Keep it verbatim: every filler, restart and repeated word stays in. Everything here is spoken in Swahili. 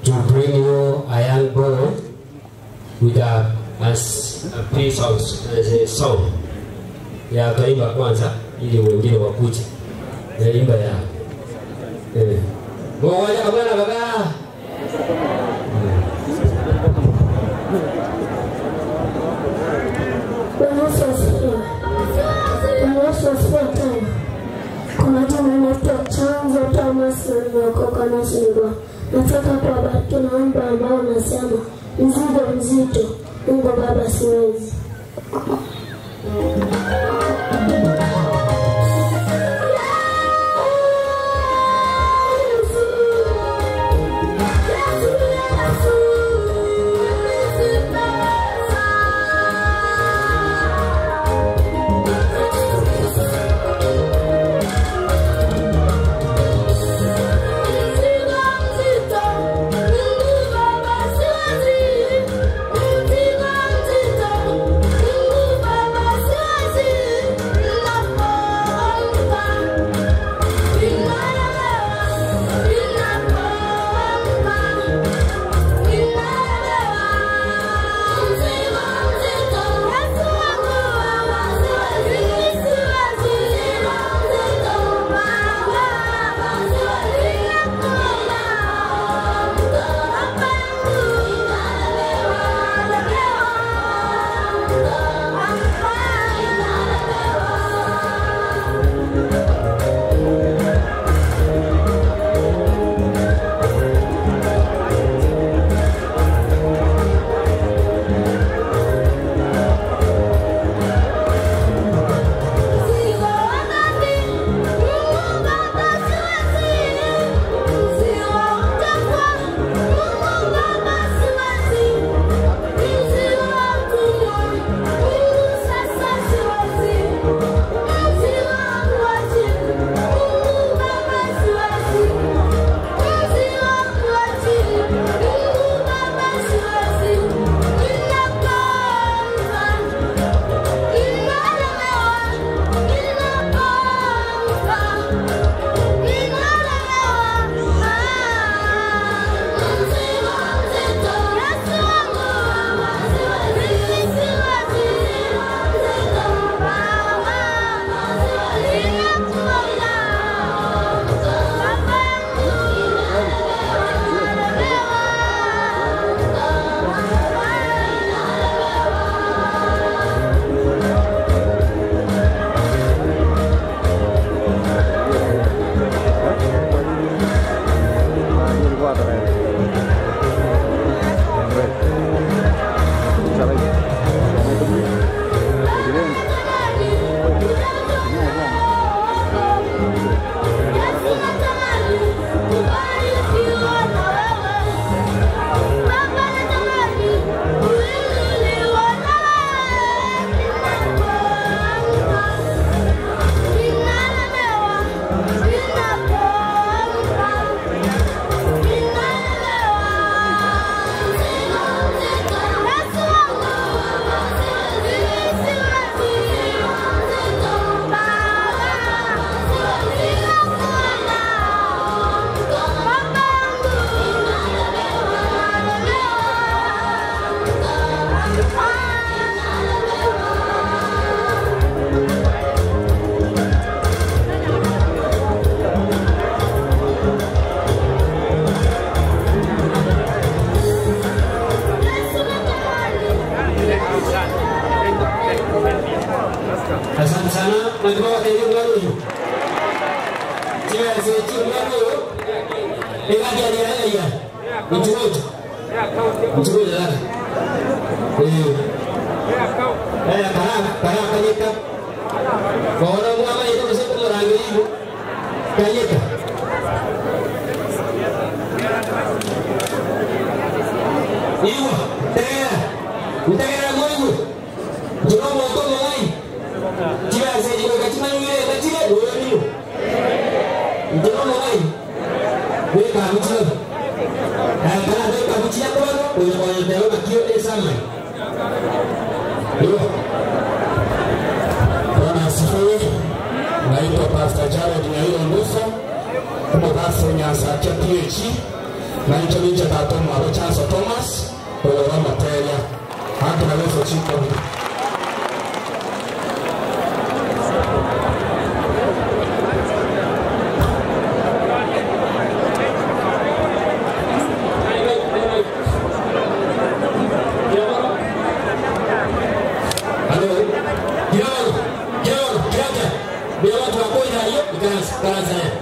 to bring you a young boy with a, as a piece of as a song. Ya kaimba kwanza ili wengine wakuje. Ya imba ya. Eh. Ngoja kabla baba. Kuna jina naitwa Chanzo Thomas niliokoka na Singwa. Nataka kuwabariki na wimbo ambao unasema mzigo mzito, Mungu Baba siwezi. Asante sana, nataka wateje ngalo hiyo. Jiwe zetu ngalo. Ega dia dia ya. Mtuoje. Mtuoje la. Eh. Eh, para para kayeka. Bora mwana yetu basi kwa rangi hiyo. Kayeka. Hiyo. Tena. Utagera mwangu. Jua moto mwai. Jiwa zetu kwa katima yule katika dola hiyo. Jua mwai. Weka mchana. Eh, kana weka mchana kwa hiyo kwa hiyo kwa hiyo esa mai. Hiyo. Asifiwe. Naitwa Pastor Jared Nyairo Musa, kutoka Nyasa cha P H. Nacho mincha tatomo aro chanso Thomas o la materia anche la mia faccia. Gracias.